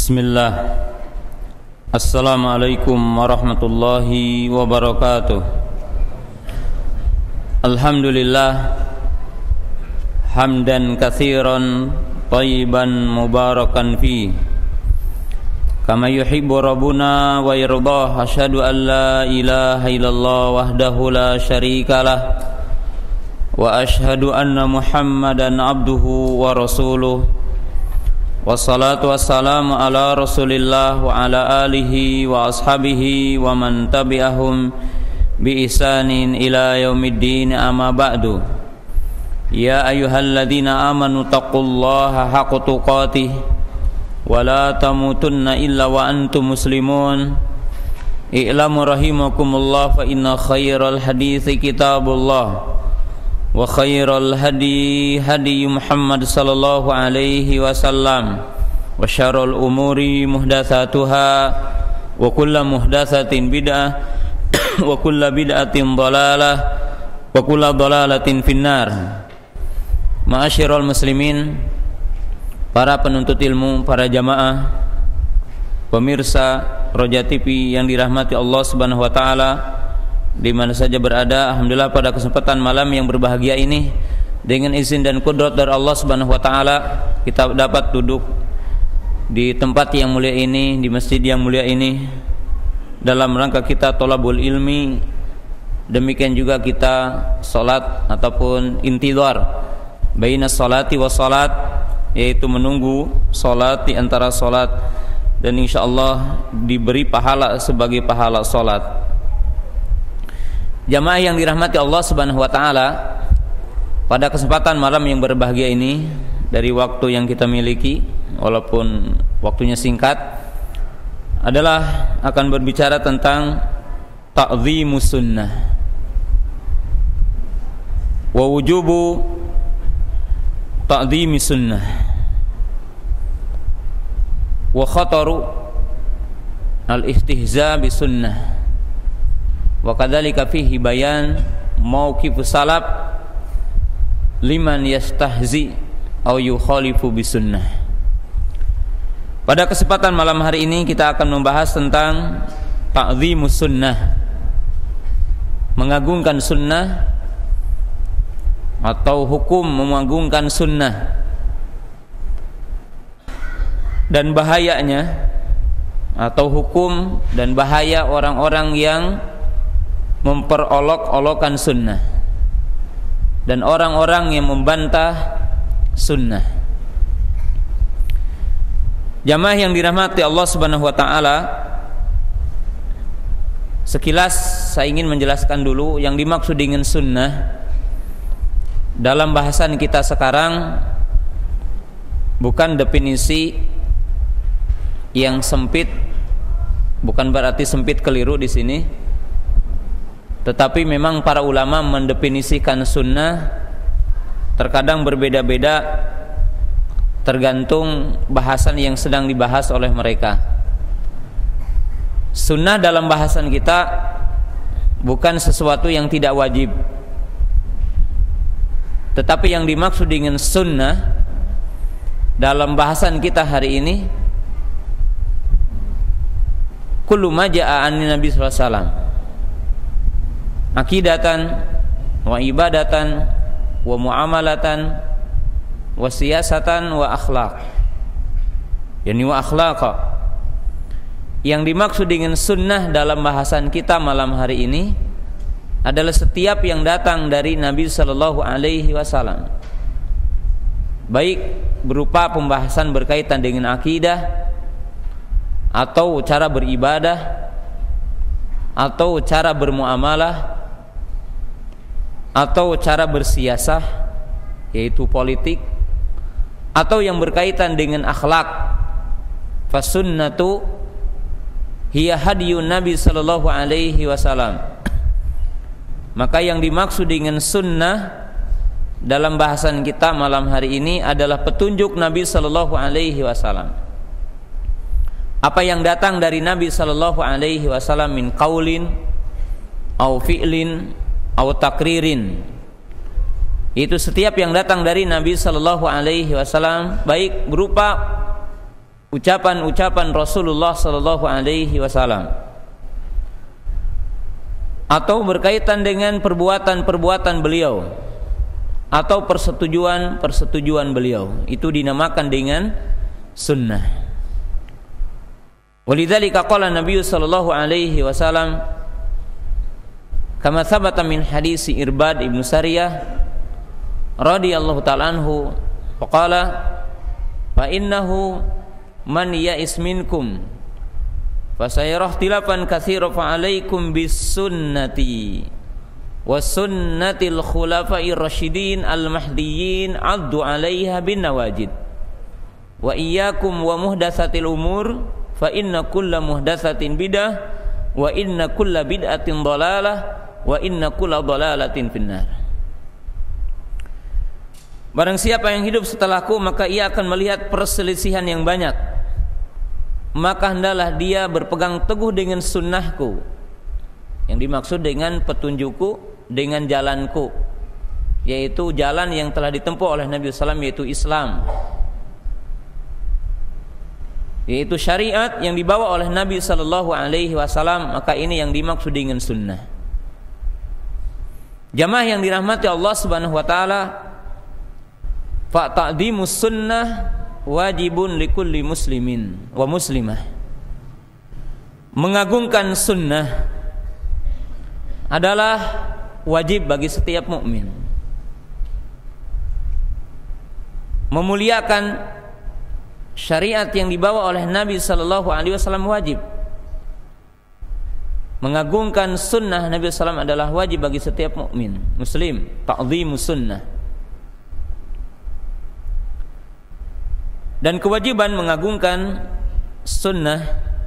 Bismillah. Assalamualaikum warahmatullahi wabarakatuh. Alhamdulillah hamdan katsiran thayyiban mubarakan fi kama yuhibbu rabbuna wa yardah. Asyhadu an la ilaha illallah wahdahu la syarikalah wa asyhadu anna Muhammadan abduhu wa rasuluh. Wassalatu wassalamu ala rasulillah wa ala alihi wa ashabihi wa man tabi'ahum bi ihsanin ila yaumiddin, amma ba'du. Ya ayyuhalladzina amanu taqullaha haqqa tuqatih wa la tamutunna illa wa antum muslimun. I'lamu rahimakumullah fa inna khairal hadithi kitabullah wa khairal hadi hadi Muhammad sallallahu alaihi wasallam wa syarrul umuri muhdatsatuha wa kullu muhdatsatin bid'ah wa kullu bid'atin dhalalah wa kullu dhalalatin finnar. Ma'asyiral muslimin, para penuntut ilmu, para jamaah, pemirsa Roja TV yang dirahmati Allah Subhanahu wa taala di mana saja berada, alhamdulillah pada kesempatan malam yang berbahagia ini dengan izin dan kudrat dari Allah Subhanahu wa taala kita dapat duduk di tempat yang mulia ini, di masjid yang mulia ini dalam rangka kita thalabul ilmi. Demikian juga kita salat ataupun intidhar baina salati wa salat, yaitu menunggu salat di antara salat, dan insyaallah diberi pahala sebagai pahala salat. Jamaah yang dirahmati Allah Subhanahu wa taala, pada kesempatan malam yang berbahagia ini, dari waktu yang kita miliki walaupun waktunya singkat, adalah akan berbicara tentang ta'dhimus sunnah wa wujubu ta'dhimis sunnah wa khataru al-istihza bis sunnah wa kadzalika fihi bayan mauqifus salaf liman yastahzi aw yukhalifu bisunnah. Pada kesempatan malam hari ini kita akan membahas tentang ta'dhimus sunnah, mengagungkan sunnah atau hukum mengagungkan sunnah, dan bahayanya atau hukum dan bahaya orang-orang yang memperolok-olokkan sunnah dan orang-orang yang membantah sunnah. Jamaah yang dirahmati Allah Subhanahu wa taala, sekilas saya ingin menjelaskan dulu yang dimaksud dengan sunnah dalam bahasan kita sekarang bukan definisi yang sempit, bukan berarti sempit keliru di sini. Tetapi memang para ulama mendefinisikan sunnah terkadang berbeda-beda tergantung bahasan yang sedang dibahas oleh mereka. Sunnah dalam bahasan kita bukan sesuatu yang tidak wajib, tetapi yang dimaksud dengan sunnah dalam bahasan kita hari ini kullu ma jaa'a an Nabi sallallahu alaihi wasallam akidatan wa ibadatan wa muamalatan wa siyasatan wa akhlaq, yani wa akhlaqa. Yang dimaksud dengan sunnah dalam bahasan kita malam hari ini adalah setiap yang datang dari Nabi sallallahu alaihi wasallam, baik berupa pembahasan berkaitan dengan akidah atau cara beribadah atau cara bermuamalah atau cara bersiasah, yaitu politik, atau yang berkaitan dengan akhlak. Fasunnatu hiya hadiyun Nabi sallallahu alaihi wasallam. Maka yang dimaksud dengan sunnah dalam bahasan kita malam hari ini adalah petunjuk Nabi sallallahu alaihi wasallam. Apa yang datang dari Nabi sallallahu alaihi wasallam min qaulin au fi'lin au takririn, itu setiap yang datang dari Nabi sallallahu alaihi wasallam, baik berupa ucapan-ucapan Rasulullah sallallahu alaihi wasallam atau berkaitan dengan perbuatan-perbuatan beliau atau persetujuan beliau, itu dinamakan dengan sunnah. Walidzalika qala Nabi sallallahu alaihi wasallam kama thabata min hadis Irbad ibn Sariyah radhiyallahu ta'ala anhu faqala fa innahu man ya'is minkum fasayarah tilafan katsira fa alaikum bis sunnati wa sunnatil khulafa'ir rasyidin al mahdiyyin addu 'alaiha bin nawajid wa iyyakum wa muhdatsatil umur fa inna kulla muhdatsatin bidah wa inna kulla bid'atin dhalalah wa inna kulla dhalalatin finnar. Barang siapa yang hidup setelahku maka ia akan melihat perselisihan yang banyak, maka hendaklah dia berpegang teguh dengan sunnahku. Yang dimaksud dengan petunjukku, dengan jalanku, yaitu jalan yang telah ditempuh oleh Nabi SAW, yaitu Islam, yaitu syariat yang dibawa oleh Nabi SAW. Maka ini yang dimaksud dengan sunnah. Jamaah yang dirahmati Allah Subhanahu wa taala, fa ta'dhimus sunnah wajibun likulli muslimin wa muslimah. Mengagungkan sunnah adalah wajib bagi setiap mukmin. Memuliakan syariat yang dibawa oleh Nabi sallallahu alaihi wasallam wajib. Mengagungkan sunnah Nabi SAW adalah wajib bagi setiap mukmin muslim. Ta'dhimus sunnah. Dan kewajiban mengagungkan sunnah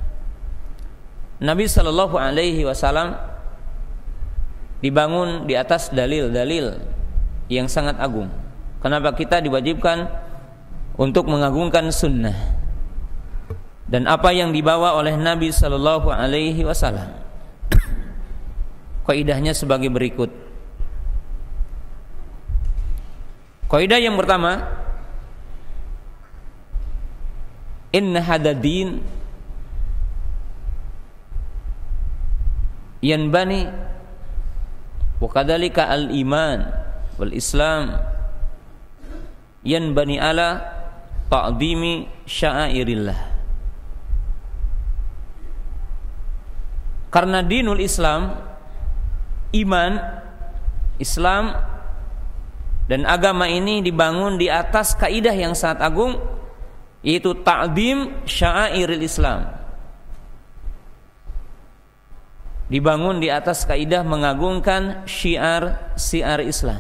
Nabi sallallahu alaihi wasallam dibangun di atas dalil-dalil yang sangat agung. Kenapa kita diwajibkan untuk mengagungkan sunnah dan apa yang dibawa oleh Nabi sallallahu alaihi wasallam? Kaidahnya sebagai berikut. Kaidah yang pertama, inna hadadin yanbani wa kadzalika al-iman wal Islam yanbani ala ta'dhimi sya'airillah. Karena dinul Islam, iman, Islam dan agama ini dibangun di atas kaidah yang sangat agung, yaitu ta'zim sya'airil Islam. Dibangun di atas kaidah mengagungkan syiar Islam.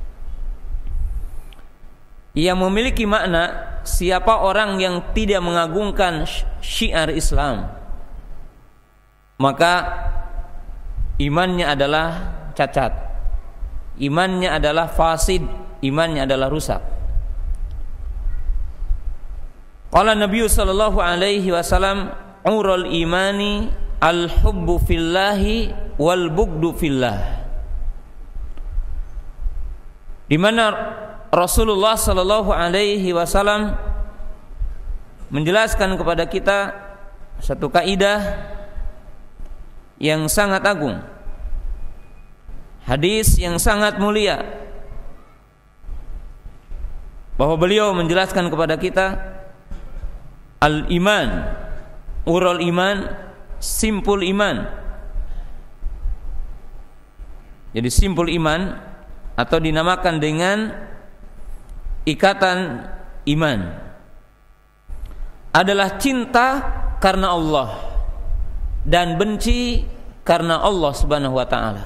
Yang memiliki makna, siapa orang yang tidak mengagungkan syiar Islam, maka imannya adalah cacat, imannya adalah fasid, imannya adalah rusak. Qala Nabi sallallahu alaihi wasallam, urul imani al-hubbu fillahi wal bugdu fillah. Di mana Rasulullah sallallahu alaihi wasallam menjelaskan kepada kita satu kaidah yang sangat agung, hadis yang sangat mulia, bahwa beliau menjelaskan kepada kita al-iman, urul iman, simpul iman. Jadi simpul iman atau dinamakan dengan ikatan iman adalah cinta karena Allah dan benci karena Allah Subhanahu wa taala.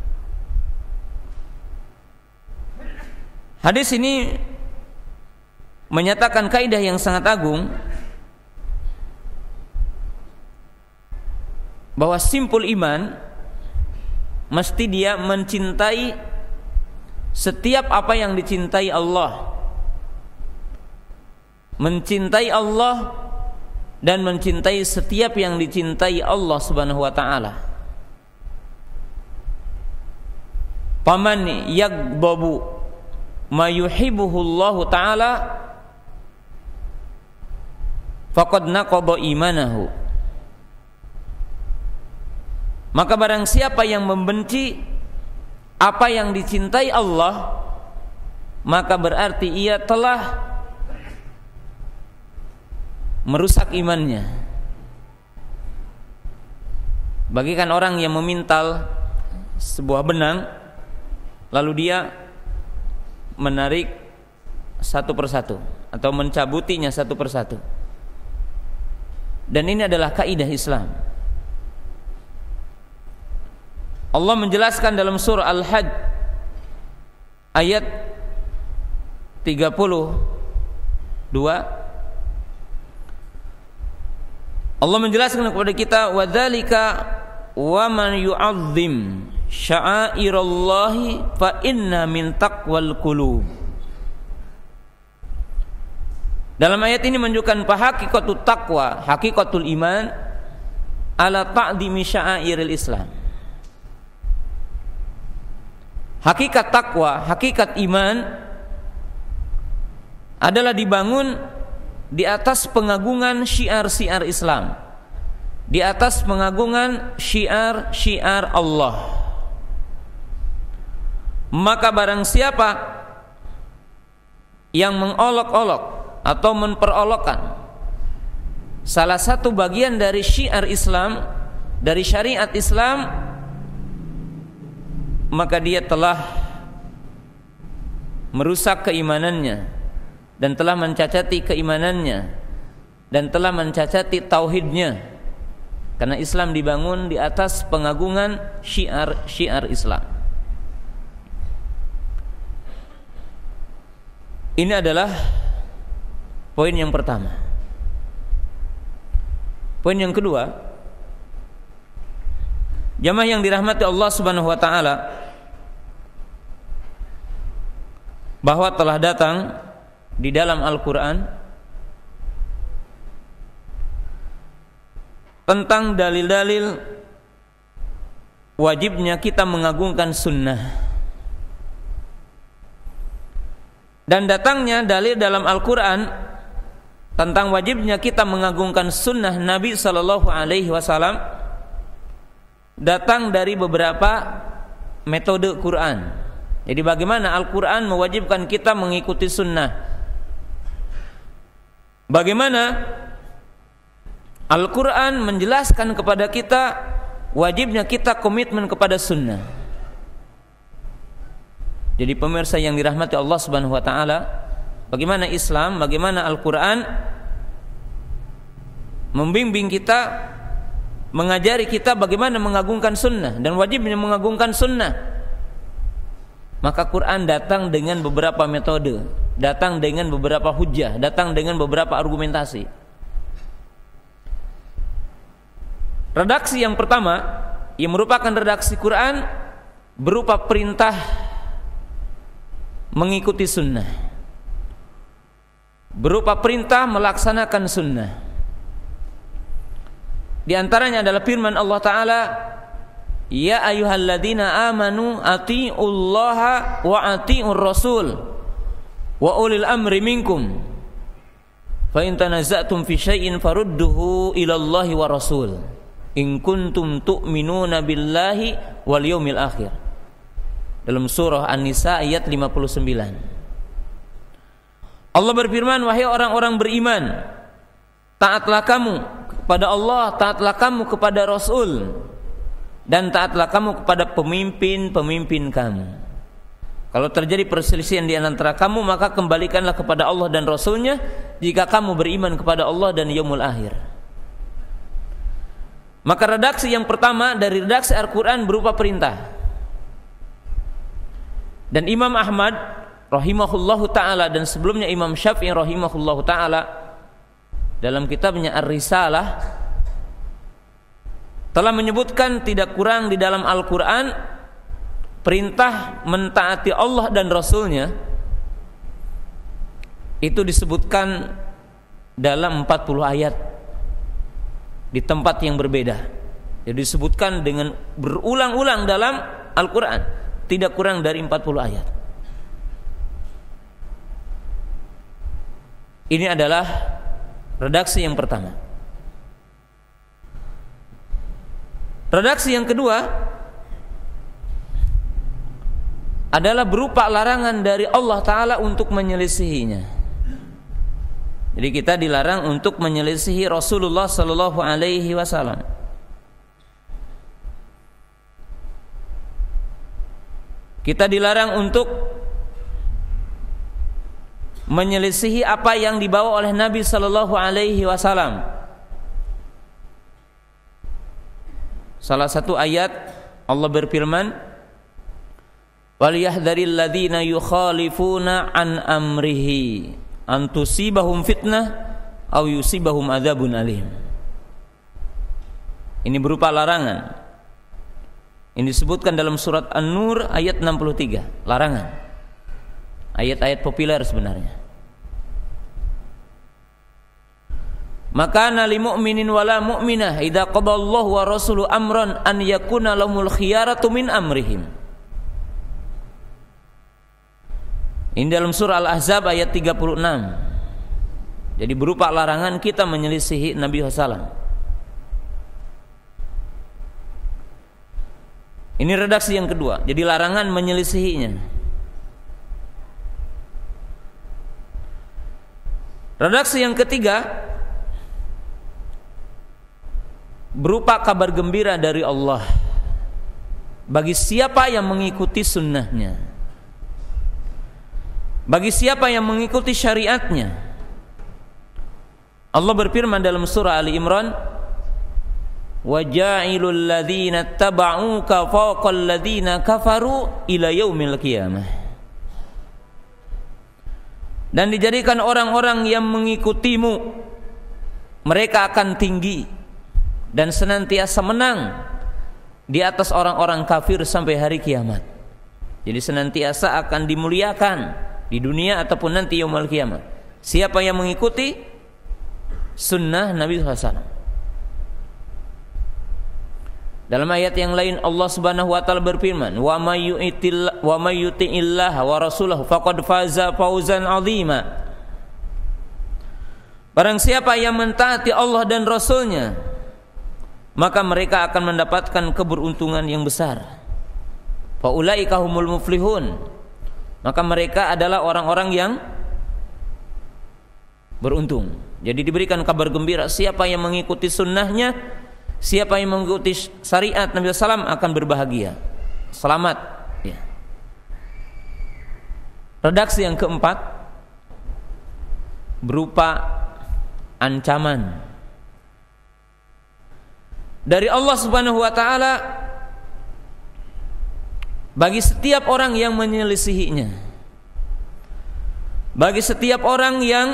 Hadis ini menyatakan kaidah yang sangat agung, bahwa simpul iman mesti dia mencintai setiap apa yang dicintai Allah, mencintai Allah dan mencintai setiap yang dicintai Allah Subhanahu wa taala. Faman yaghdabu ma yuhibbuhu Allah taala faqad naqadha imanahu. Maka barang siapa yang membenci apa yang dicintai Allah, maka berarti ia telah merusak imannya. Bagikan orang yang memintal sebuah benang, lalu dia menarik satu persatu atau mencabutinya satu persatu. Dan ini adalah kaidah Islam. Allah menjelaskan dalam surah Al-Hajj ayat 32, Allah menjelaskan kepada kita, wadzalika wa man yu'azzim sya'airallahi fa inna min taqwal qulub. Dalam ayat ini menunjukkan hakikatul taqwa, hakikatul iman ala ta'dimi sya'airil Islam. Hakikat takwa, hakikat iman adalah dibangun di atas pengagungan syiar-syiar Islam, di atas pengagungan syiar-syiar Allah. Maka barang siapa yang mengolok-olok atau memperolokkan salah satu bagian dari syiar Islam, dari syariat Islam, maka dia telah merusak keimanannya dan telah mencacati keimanannya dan telah mencacati tauhidnya, karena Islam dibangun di atas pengagungan syiar-syiar Islam. Ini adalah poin yang pertama. Poin yang kedua, jamaah yang dirahmati Allah Subhanahu wa taala, bahwa telah datang di dalam Al-Qur'an tentang dalil-dalil wajibnya kita mengagungkan sunnah, dan datangnya dalil dalam Al-Qur'an tentang wajibnya kita mengagungkan sunnah Nabi sallallahu alaihi wasallam datang dari beberapa metode Quran. Jadi bagaimana Al-Quran mewajibkan kita mengikuti sunnah, bagaimana Al-Quran menjelaskan kepada kita wajibnya kita komitmen kepada sunnah. Jadi pemirsa yang dirahmati Allah Subhanahu wa taala, bagaimana Islam, bagaimana Al-Quran membimbing kita, mengajari kita bagaimana mengagungkan sunnah dan wajibnya mengagungkan sunnah. Maka Quran datang dengan beberapa metode, datang dengan beberapa hujjah, datang dengan beberapa argumentasi. Redaksi yang pertama yang merupakan redaksi Quran berupa perintah mengikuti sunnah, berupa perintah melaksanakan sunnah. Di antaranya adalah firman Allah Ta'ala, ya ayyuhalladzina amanu ati'ullaha wa ati'ur rasul wa ulil amri minkum fa in tanaza'tum fi syai'in farudduhu ilallahi wa rasul in kuntum tu'minuna billahi wal yawmil akhir. Dalam surah An-Nisa ayat 59. Allah berfirman, wahai orang-orang beriman, taatlah kamu kepada Allah, taatlah kamu kepada Rasul, dan taatlah kamu kepada pemimpin-pemimpin kamu. Kalau terjadi perselisihan di antara kamu, maka kembalikanlah kepada Allah dan Rasulnya jika kamu beriman kepada Allah dan yaumul akhir. Maka redaksi yang pertama dari redaksi Al-Quran berupa perintah. Dan Imam Ahmad rahimahullahu ta'ala dan sebelumnya Imam Syafi'i rahimahullahu ta'ala dalam kitabnya Ar-Risalah telah menyebutkan tidak kurang di dalam Al-Quran perintah mentaati Allah dan Rasulnya itu disebutkan dalam 40 ayat di tempat yang berbeda. Jadi disebutkan dengan berulang-ulang dalam Al-Quran, tidak kurang dari 40 ayat. Ini adalah Redaksi yang pertama. Redaksi yang kedua adalah berupa larangan dari Allah Ta'ala untuk menyelisihinya. Jadi kita dilarang untuk menyelisihi Rasulullah Sallallahu Alaihi Wasallam. Kita dilarang untuk menyelisihi apa yang dibawa oleh Nabi Sallallahu Alaihi Wasallam. Salah satu ayat Allah berfirman, "Walyahdharil ladzina yukhalifuna an amrihi an tusibahum fitnah aw yusibahum adzabun alim." Ini berupa larangan. Ini disebutkan dalam surat An-Nur ayat 63, larangan. Ayat-ayat populer sebenarnya. Maka nali mu'minin wala mu'minah idza qadallahu wa rasuluhu amran an yakuna lahumul khiyaratu min amrihim. Ini dalam surah Al-Ahzab ayat 36. Jadi berupa larangan kita menyelisihi Nabi SAW. Ini redaksi yang kedua. Jadi larangan menyelisihinya. Redaksi yang ketiga berupa kabar gembira dari Allah bagi siapa yang mengikuti sunnahnya, bagi siapa yang mengikuti syariatnya. Allah berfirman dalam surah Ali Imran, "Waja'ilul ladzina taba'uka fawqal ladzina kafaru ila yaumil qiyamah." Dan dijadikan orang-orang yang mengikutimu, mereka akan tinggi dan senantiasa menang di atas orang-orang kafir sampai hari kiamat. Jadi senantiasa akan dimuliakan di dunia ataupun nanti yaumul kiamat. Siapa yang mengikuti sunnah Nabi SAW. Dalam ayat yang lain Allah Subhanahu wa taala berfirman, "Wa may yuti'illaha wa rasulahu faqad faza fawzan 'azima." Barang siapa yang mentaati Allah dan Rasulnya, maka mereka akan mendapatkan keberuntungan yang besar. Fa ulaika humul muflihun. Maka mereka adalah orang-orang yang beruntung. Jadi diberikan kabar gembira, siapa yang mengikuti sunnahnya, siapa yang mengikuti syariat Nabi SAW akan berbahagia, selamat. Ya. Redaksi yang keempat berupa ancaman dari Allah Subhanahu wa taala bagi setiap orang yang menyelisihinya, bagi setiap orang yang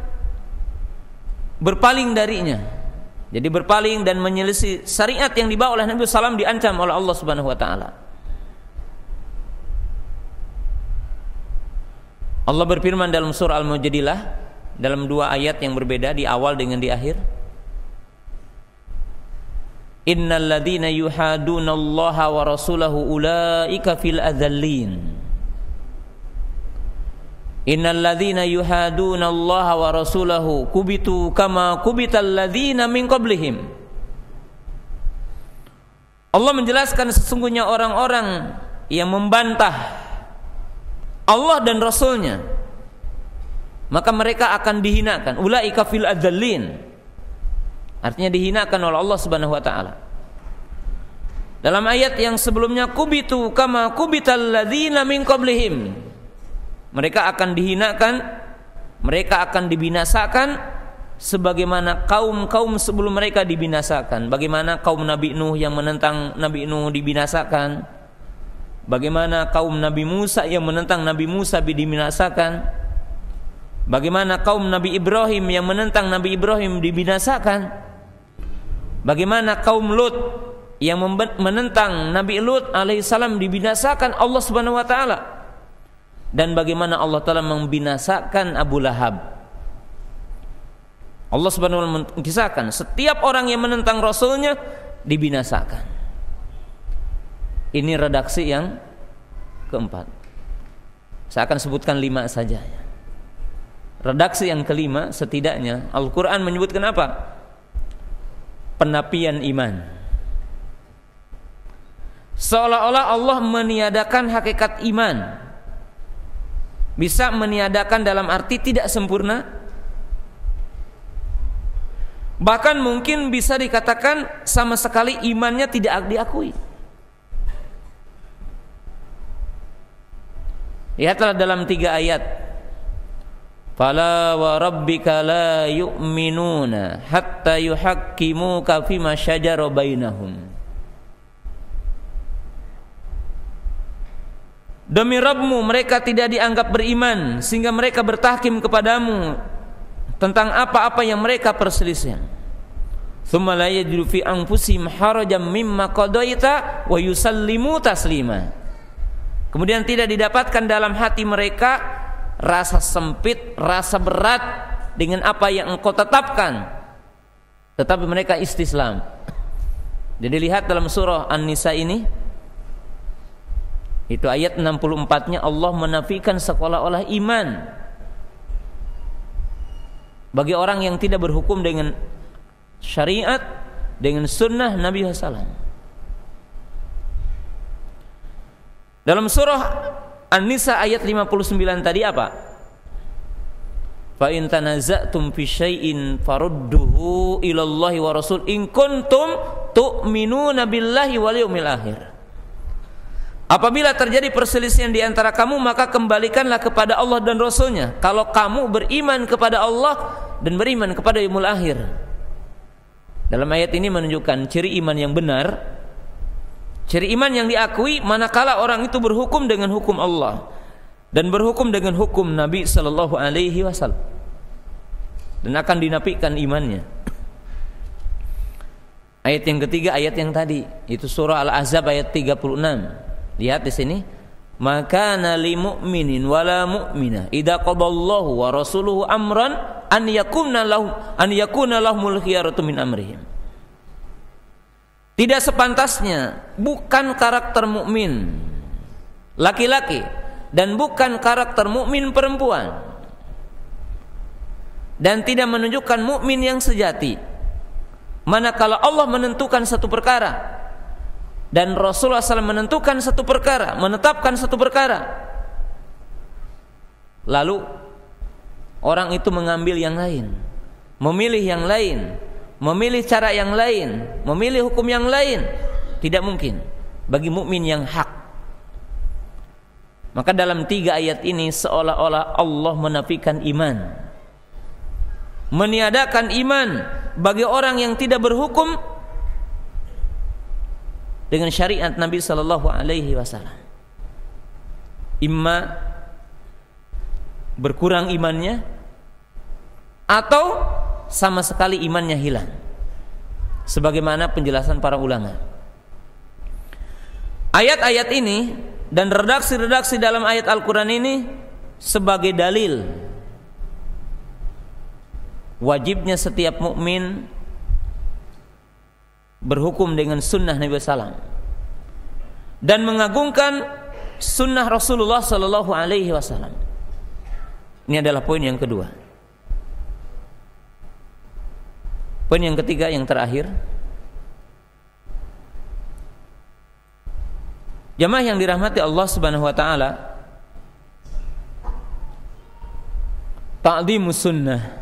berpaling darinya. Jadi berpaling dan menyelisih syariat yang dibawa oleh Nabi SAW diancam oleh Allah Subhanahu wa taala. Allah berfirman dalam surah Al-Mujadilah dalam dua ayat yang berbeda, di awal dengan di akhir. Innal ladzina yuhadunallaha wa rasulahu ulaika fil adzallin. Innal ladzina yuhadunallaha wa rasulahu kubitu kama kubital ladzina min qablihim. Allah menjelaskan sesungguhnya orang-orang yang membantah Allah dan Rasulnya, maka mereka akan dihinakan. Ulaika fil adzallin. Artinya dihinakan oleh Allah Subhanahu wa taala. Dalam ayat yang sebelumnya, kubitu kama kubital ladzina min qablihim. Mereka akan dihinakan, mereka akan dibinasakan sebagaimana kaum-kaum sebelum mereka dibinasakan. Bagaimana kaum Nabi Nuh yang menentang Nabi Nuh dibinasakan, bagaimana kaum Nabi Musa yang menentang Nabi Musa dibinasakan, bagaimana kaum Nabi Ibrahim yang menentang Nabi Ibrahim dibinasakan, bagaimana kaum Lut yang menentang Nabi Lut alaihissalam dibinasakan Allah Subhanahu wa taala. Dan bagaimana Allah Ta'ala membinasakan Abu Lahab. Allah Subhanahu wa taala mengisahkan setiap orang yang menentang Rasulnya dibinasakan. Ini redaksi yang keempat. Saya akan sebutkan 5 saja. redaksi yang kelima, setidaknya Al-Quran menyebutkan apa? Penapian iman. Seolah-olah Allah meniadakan hakikat iman. Bisa meniadakan dalam arti tidak sempurna. Bahkan mungkin bisa dikatakan sama sekali imannya tidak diakui. Lihatlah dalam 3 ayat. Fala wa rabbika la yu'minuna hatta yuhakkimuka fima syajara bainahum. Demi Rabbmu, mereka tidak dianggap beriman sehingga mereka bertahkim kepadamu tentang apa-apa yang mereka perselisihkan. Tsumma la yajidu fi anfusihim harajan mimma qadaita wa yusallimu taslima. Kemudian tidak didapatkan dalam hati mereka rasa sempit, rasa berat dengan apa yang engkau tetapkan, tetapi mereka istislam. Jadi lihat dalam surah An-Nisa ini, itu ayat 64-nya Allah menafikan seolah-olah iman bagi orang yang tidak berhukum dengan syariat, dengan sunnah Nabi SAW. Dalam surah An-Nisa ayat 59 tadi apa? Fa in tanaza'tum fi syai'in farudduhu ila Allahi wa Rasul in kuntum tu'minuna billahi wal yawmil akhir. Apabila terjadi perselisihan di antara kamu, maka kembalikanlah kepada Allah dan Rasulnya kalau kamu beriman kepada Allah dan beriman kepada yaumul akhir. Dalam ayat ini menunjukkan ciri iman yang benar, ciri iman yang diakui manakala orang itu berhukum dengan hukum Allah dan berhukum dengan hukum Nabi sallallahu alaihi wasallam, dan akan dinafikan imannya. Ayat yang ketiga, ayat yang tadi, itu surah Al-Ahzab ayat 36. Lihat di sini, maka nali mu'minin wala mu'minah idza qadallahu wa rasuluhu amran an yakuna lahumul khiyaratu min amrihim. Tidak sepantasnya, bukan karakter mukmin laki-laki dan bukan karakter mukmin perempuan, dan tidak menunjukkan mukmin yang sejati manakala Allah menentukan satu perkara dan Rasulullah SAW menentukan satu perkara, menetapkan satu perkara, lalu orang itu mengambil yang lain, memilih yang lain, memilih cara yang lain, memilih hukum yang lain. Tidak mungkin bagi mukmin yang hak. Maka dalam 3 ayat ini seolah-olah Allah menafikan iman, meniadakan iman bagi orang yang tidak berhukum dengan syariat Nabi sallallahu alaihi wasallam. Imma berkurang imannya atau sama sekali imannya hilang, sebagaimana penjelasan para ulama. Ayat-ayat ini dan redaksi-redaksi dalam ayat Al-Quran ini sebagai dalil wajibnya setiap mukmin berhukum dengan sunnah Nabi SAW dan mengagungkan sunnah Rasulullah Sallallahu Alaihi Wasallam. Ini adalah poin yang kedua. Poin yang ketiga, yang terakhir, jamaah yang dirahmati Allah Subhanahu Wa Taala, ta'dhimus sunnah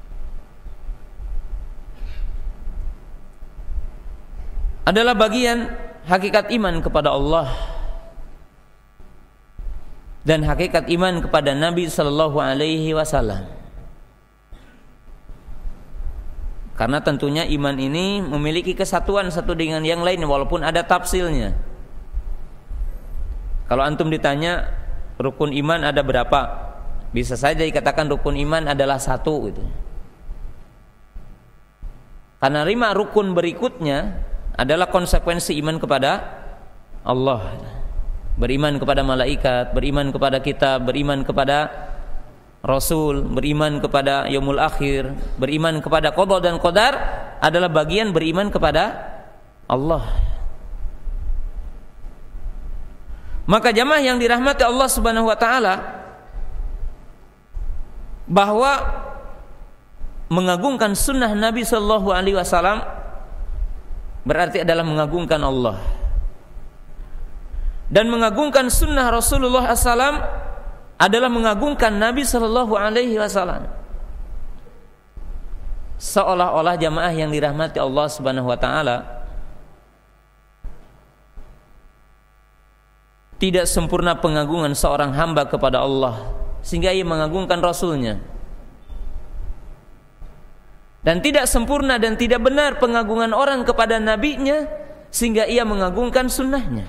adalah bagian hakikat iman kepada Allah dan hakikat iman kepada Nabi Sallallahu Alaihi Wasallam. Karena tentunya iman ini memiliki kesatuan satu dengan yang lain walaupun ada tafsilnya. Kalau antum ditanya rukun iman ada berapa, bisa saja dikatakan rukun iman adalah 1 gitu. Karena 5 rukun berikutnya adalah konsekuensi iman kepada Allah. Beriman kepada malaikat, beriman kepada kitab, beriman kepada Rasul, beriman kepada yaumul akhir, beriman kepada qada dan qadar adalah bagian beriman kepada Allah. Maka jamaah yang dirahmati Allah Subhanahu wa taala, bahwa mengagungkan sunnah Nabi Sallallahu Alaihi Wasallam berarti adalah mengagungkan Allah, dan mengagungkan sunnah Rasulullah SAW adalah mengagungkan Nabi Sallallahu Alaihi Wasallam. Seolah-olah jamaah yang dirahmati Allah Subhanahu Wa Taala tidak sempurna pengagungan seorang hamba kepada Allah sehingga ia mengagungkan Rasulnya, dan tidak sempurna dan tidak benar pengagungan orang kepada nabinya sehingga ia mengagungkan sunnahnya.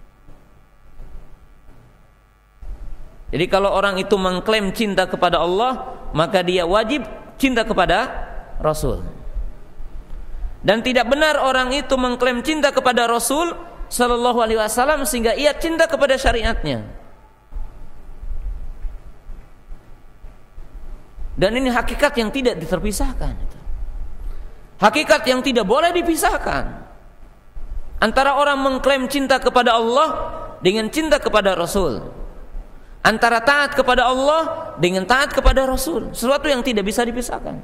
Jadi kalau orang itu mengklaim cinta kepada Allah, maka dia wajib cinta kepada Rasul. Dan tidak benar orang itu mengklaim cinta kepada Rasul Sallallahu Alaihi Wasallam sehingga ia cinta kepada syariatnya. Dan ini hakikat yang tidak terpisahkan. Hakikat yang tidak boleh dipisahkan antara orang mengklaim cinta kepada Allah dengan cinta kepada Rasul, antara taat kepada Allah dengan taat kepada Rasul, sesuatu yang tidak bisa dipisahkan.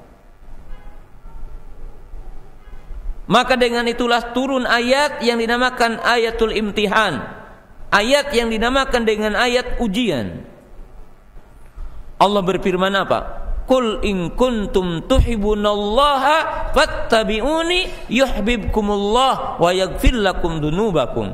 Maka dengan itulah turun ayat yang dinamakan ayatul imtihan, ayat yang dinamakan dengan ayat ujian. Allah berfirman apa? Qul in kuntum tuhibbunallaha fattabi'uni yuhibbukumullah wa yaghfir lakum dzunubakum.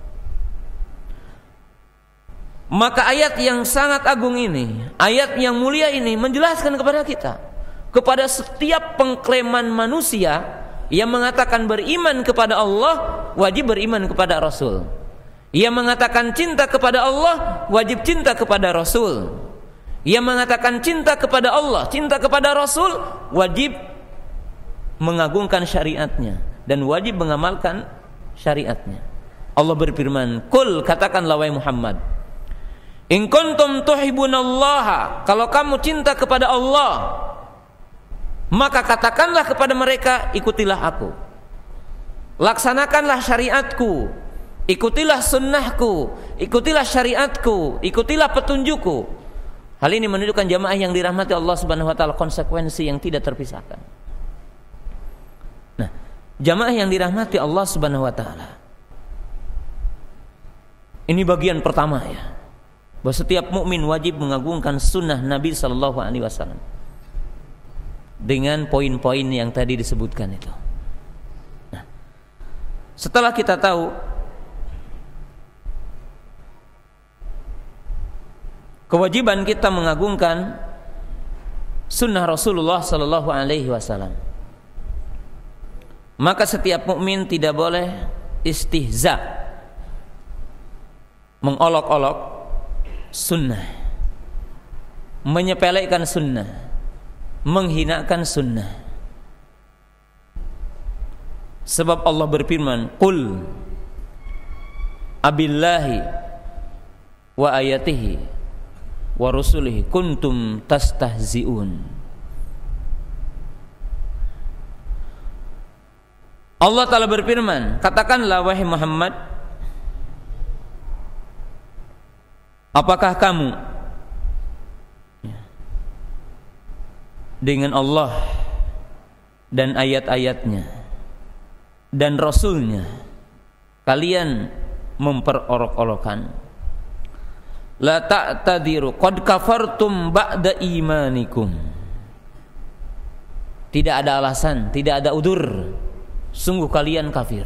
Maka ayat yang sangat agung ini, ayat yang mulia ini menjelaskan kepada kita, kepada setiap pengklaiman manusia yang mengatakan beriman kepada Allah, wajib beriman kepada Rasul. Yang mengatakan cinta kepada Allah, wajib cinta kepada Rasul. Yang mengatakan cinta kepada Allah, cinta kepada Rasul, wajib mengagungkan syariatnya dan wajib mengamalkan syariatnya. Allah berfirman, "Qul," katakanlah wahai Muhammad, "in kuntum tuhibbunallaha," kalau kamu cinta kepada Allah, maka katakanlah kepada mereka, ikutilah aku, laksanakanlah syariatku, ikutilah sunnahku, ikutilah syariatku, ikutilah petunjukku. Hal ini menunjukkan jamaah yang dirahmati Allah Subhanahu Wa Taala konsekuensi yang tidak terpisahkan. Nah, jamaah yang dirahmati Allah Subhanahu Wa Taala, ini bagian pertama ya, bahwa setiap mukmin wajib mengagungkan sunnah Nabi Sallallahu Alaihi Wasallam dengan poin-poin yang tadi disebutkan itu. Nah, setelah kita tahu kewajiban kita mengagungkan sunnah Rasulullah Sallallahu Alaihi Wasallam, maka setiap mukmin tidak boleh istihza, mengolok-olok sunnah, menyepelekan sunnah, menghinakan sunnah. Sebab Allah berfirman, "Qul abillahi wa ayatihi wa rusulihi kuntum tastahzi'un." Allah Ta'ala berfirman, katakanlah wahai Muhammad, apakah kamu dengan Allah dan ayat-ayatnya dan Rasulnya kalian memperolok-olokan? La ta'tadiru qad kafartum ba'da imanikum. Tidak ada alasan, tidak ada udur, sungguh kalian kafir.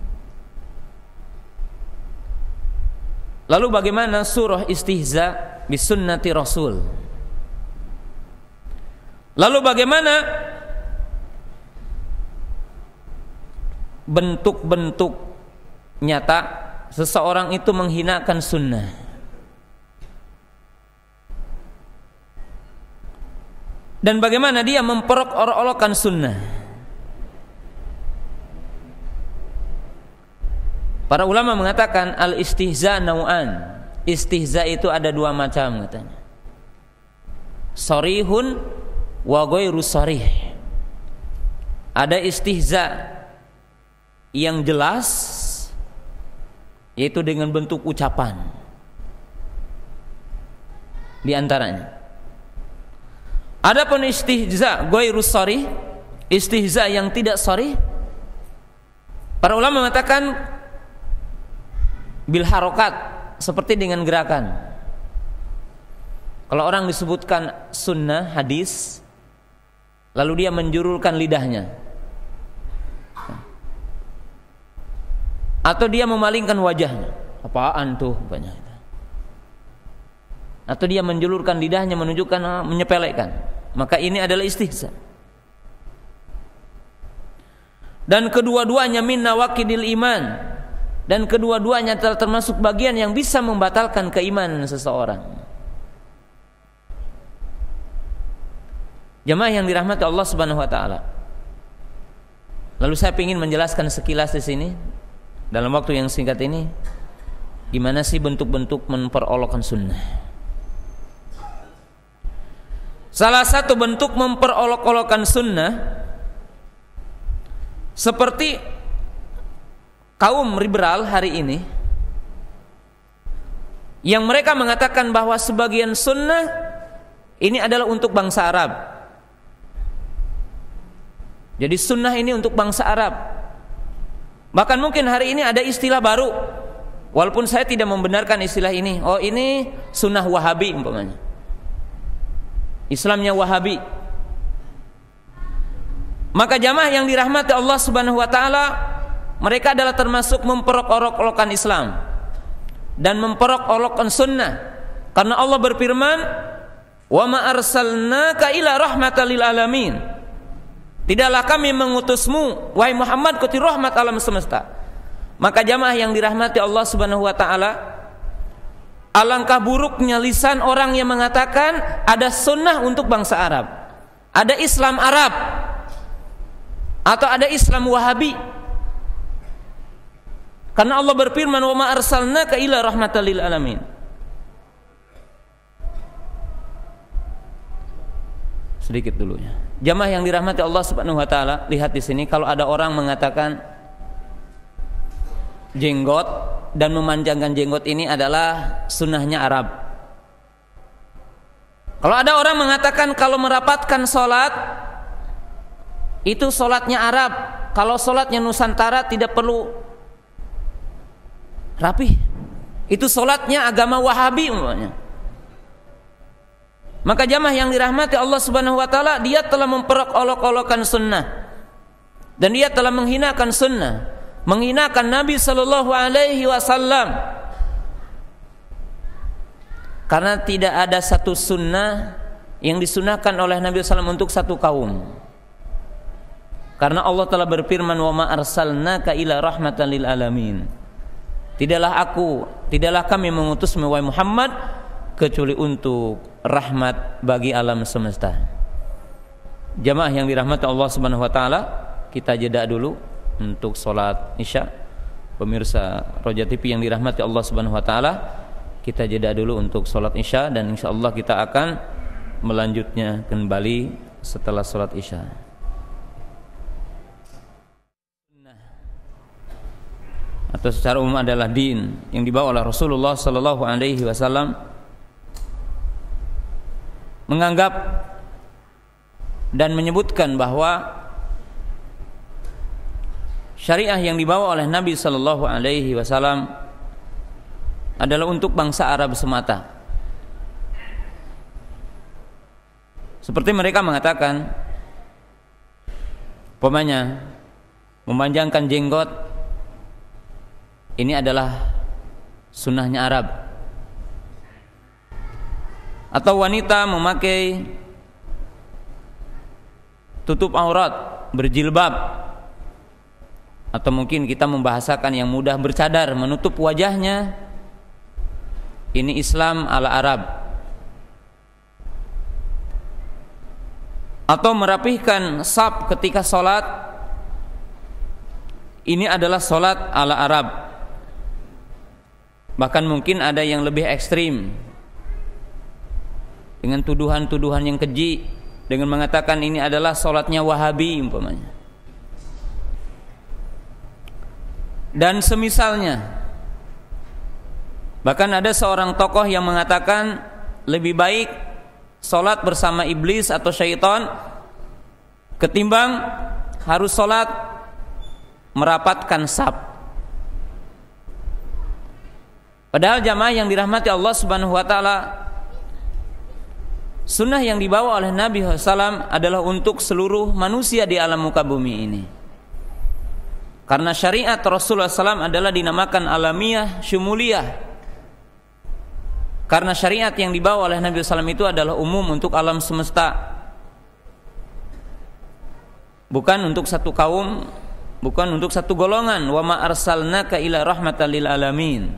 Lalu bagaimana surah istihza bisunnati Rasul? Lalu bagaimana bentuk-bentuk nyata seseorang itu menghinakan sunnah? Dan bagaimana dia memperolok-olokkan sunnah? Para ulama mengatakan al-istihza nau'an. Istihza itu ada dua macam katanya. Sharihun wa ghairu sharih. Ada istihza yang jelas, yaitu dengan bentuk ucapan. Di antaranya Adapun istihza ghairus sharih, istihza yang tidak sharih, para ulama mengatakan bil harokat, seperti dengan gerakan. Kalau orang disebutkan sunnah hadis, lalu dia menjulurkan lidahnya, atau dia memalingkan wajahnya, apaan tuh banyak, atau dia menjulurkan lidahnya menunjukkan menyepelekan, maka ini adalah istihza. Dan kedua-duanya min nawaqidil iman, dan kedua-duanya termasuk bagian yang bisa membatalkan keimanan seseorang. Jamaah yang dirahmati Allah Subhanahu wa taala. Lalu saya ingin menjelaskan sekilas di sini dalam waktu yang singkat ini, gimana sih bentuk-bentuk memperolokkan sunnah. Salah satu bentuk memperolok-olokkan sunnah seperti kaum liberal hari ini, yang mereka mengatakan bahwa sebagian sunnah ini adalah untuk bangsa Arab. Jadi sunnah ini untuk bangsa Arab. Bahkan mungkin hari ini ada istilah baru, walaupun saya tidak membenarkan istilah ini. Oh, ini sunnah Wahabi umpamanya, Islamnya Wahabi. Maka jamaah yang dirahmati Allah Subhanahu wa taala, mereka adalah termasuk memperolok-olokkan Islam dan memperolok-olokkan sunnah. Karena Allah berfirman, "Wa ma arsalnaka ila rahmatan lil alamin." Tidaklah kami mengutusmu wahai Muhammad kecuali rahmat alam semesta. Maka jamaah yang dirahmati Allah Subhanahu wa taala, alangkah buruknya lisan orang yang mengatakan ada sunnah untuk bangsa Arab, ada Islam Arab, atau ada Islam Wahabi. Karena Allah berfirman, "Wa ma arsalnaka ila rahmatan lil alamin." Sedikit dulu ya. Jamaah yang dirahmati Allah Subhanahu wa taala, lihat di sini kalau ada orang mengatakan jenggot dan memanjangkan jenggot ini adalah sunnahnya Arab. Kalau ada orang mengatakan kalau merapatkan sholat itu sholatnya Arab, kalau sholatnya Nusantara tidak perlu rapih, itu sholatnya agama Wahabi umpamanya. Maka jamaah yang dirahmati Allah Subhanahu wa taala, dia telah memperolok-olokkan sunnah, dan dia telah menghinakan sunnah, menghinakan Nabi sallallahu alaihi wasallam. Karena tidak ada satu sunnah yang disunahkan oleh Nabi sallallahu alaihi wasallam untuk satu kaum. Karena Allah telah berfirman, "Wa ma arsalnaka ila rahmatan lil alamin." Tidaklah kami mengutusmu wahai Muhammad kecuali untuk rahmat bagi alam semesta. Jamaah yang dirahmati Allah Subhanahu wa taala, kita jeda dulu untuk salat Isya. Pemirsa Roja TV yang dirahmati Allah Subhanahu wa taala, kita jeda dulu untuk salat Isya, dan insyaallah kita akan melanjutnya kembali setelah salat Isya. Atau secara umum adalah din yang dibawa oleh Rasulullah sallallahu alaihi wasallam, menganggap dan menyebutkan bahwa syariah yang dibawa oleh Nabi sallallahu alaihi wasallam adalah untuk bangsa Arab semata. Seperti mereka mengatakan, umpamanya memanjangkan jenggot ini adalah sunnahnya Arab, atau wanita memakai tutup aurat, berjilbab, atau mungkin kita membahasakan yang mudah, bercadar, menutup wajahnya, ini Islam ala Arab. Atau merapihkan saf ketika sholat, ini adalah sholat ala Arab. Bahkan mungkin ada yang lebih ekstrim, dengan tuduhan-tuduhan yang keji, dengan mengatakan ini adalah sholatnya Wahabi umpamanya, dan semisalnya. Bahkan ada seorang tokoh yang mengatakan lebih baik salat bersama iblis atau syaitan ketimbang harus salat merapatkan saf. Padahal jamaah yang dirahmati Allah Subhanahu wa taala, sunnah yang dibawa oleh Nabi SAW adalah untuk seluruh manusia di alam muka bumi ini. Karena syariat Rasulullah SAW adalah dinamakan alamiah syumuliyah. Karena syariat yang dibawa oleh Nabi SAW itu adalah umum untuk alam semesta, bukan untuk satu kaum, bukan untuk satu golongan. Wa ma arsalnaka ila rahmatan lil alamin.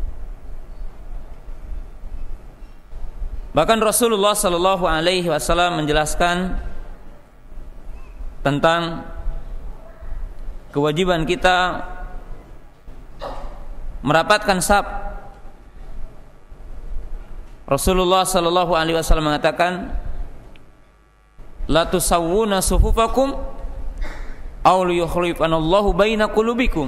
Bahkan Rasulullah sallallahu alaihi wasallam menjelaskan tentang kewajiban kita merapatkan saf. Rasulullah sallallahu alaihi wasallam mengatakan, la tusawwuna sufufakum aw liyukhlifanallahu baina qulubikum.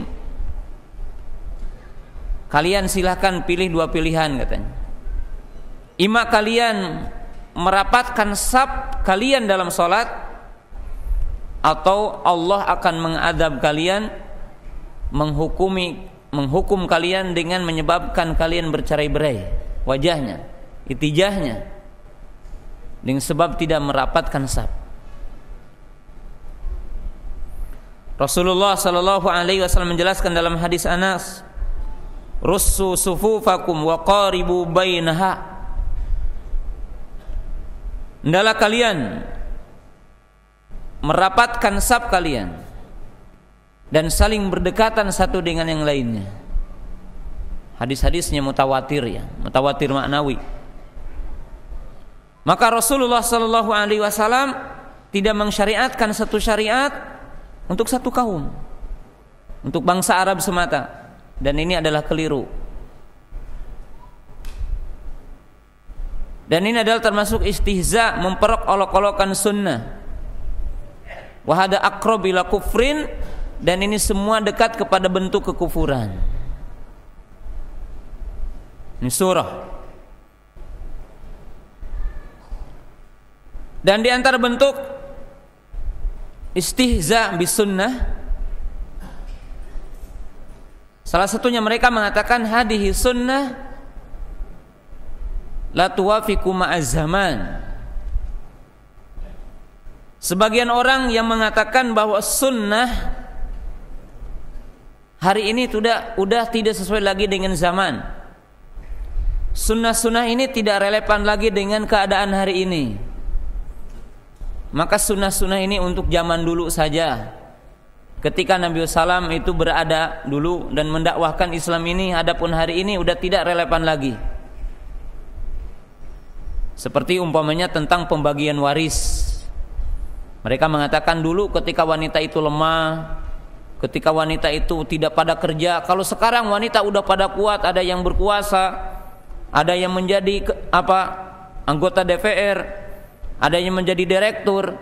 Kalian silahkan pilih dua pilihan katanya. Ima kalian merapatkan saf kalian dalam salat, atau Allah akan mengadab kalian, menghukum kalian dengan menyebabkan kalian bercerai-berai wajahnya, itijahnya, dengan sebab tidak merapatkan saf. Rasulullah sallallahu alaihi wasallam menjelaskan dalam hadis Anas, russu sufufakum wa qaribu bainaha. Hendaklah kalian merapatkan saf kalian dan saling berdekatan satu dengan yang lainnya. Hadis-hadisnya mutawatir, ya, mutawatir maknawi. Maka Rasulullah sallallahu alaihi wasallam tidak mensyariatkan satu syariat untuk satu kaum, untuk bangsa Arab semata, dan ini adalah keliru. Dan ini adalah termasuk istihza, memperolok-olokkan sunnah. Wa hada aqrab ila kufrin, dan ini semua dekat kepada bentuk kekufuran. Ini surah. Dan di antara bentuk istihza bis sunnah, salah satunya mereka mengatakan hadhihi sunnah la tuwafiqu ma'az zaman. Sebagian orang yang mengatakan bahwa sunnah hari ini udah tidak sesuai lagi dengan zaman. Sunnah-sunnah ini tidak relevan lagi dengan keadaan hari ini. Maka sunnah-sunnah ini untuk zaman dulu saja, ketika Nabi SAW itu berada dulu dan mendakwahkan Islam ini. Adapun hari ini udah tidak relevan lagi. Seperti umpamanya tentang pembagian waris. Mereka mengatakan dulu ketika wanita itu lemah, ketika wanita itu tidak pada kerja. Kalau sekarang wanita udah pada kuat, ada yang berkuasa, ada yang menjadi anggota DPR, ada yang menjadi direktur.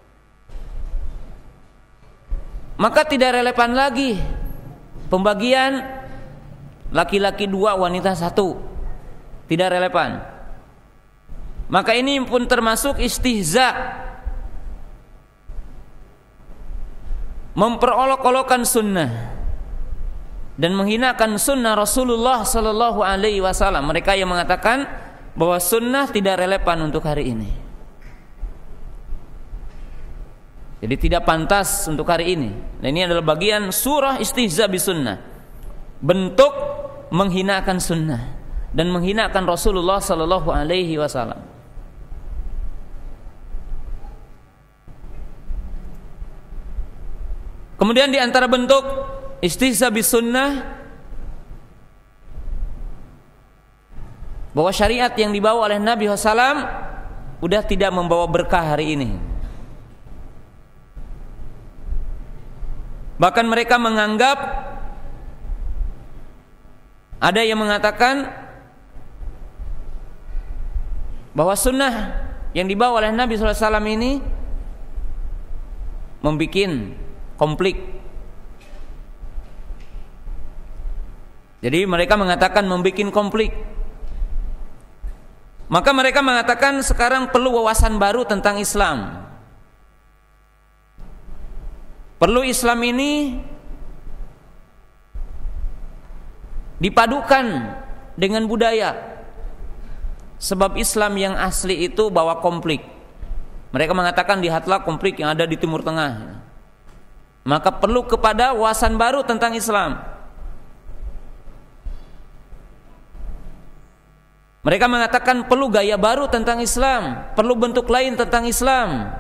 Maka tidak relevan lagi pembagian laki-laki 2, wanita 1. Tidak relevan. Maka ini pun termasuk istihza, memperolok-olokkan sunnah dan menghinakan sunnah Rasulullah sallallahu alaihi wasallam. Mereka yang mengatakan bahwa sunnah tidak relevan untuk hari ini, jadi tidak pantas untuk hari ini. Dan ini adalah bagian surah istihza bis sunnah, bentuk menghinakan sunnah dan menghinakan Rasulullah sallallahu alaihi wasallam. Kemudian di antara bentuk istihza bis sunnah, bahwa syariat yang dibawa oleh Nabi SAW udah tidak membawa berkah hari ini. Bahkan mereka menganggap, ada yang mengatakan bahwa sunnah yang dibawa oleh Nabi SAW ini membuat konflik. Jadi mereka mengatakan membuat konflik. Maka mereka mengatakan sekarang perlu wawasan baru tentang Islam. Perlu Islam ini dipadukan dengan budaya. Sebab Islam yang asli itu bawa konflik. Mereka mengatakan lihatlah konflik yang ada di Timur Tengah. Maka perlu kepada wawasan baru tentang Islam. Mereka mengatakan perlu gaya baru tentang Islam, perlu bentuk lain tentang Islam.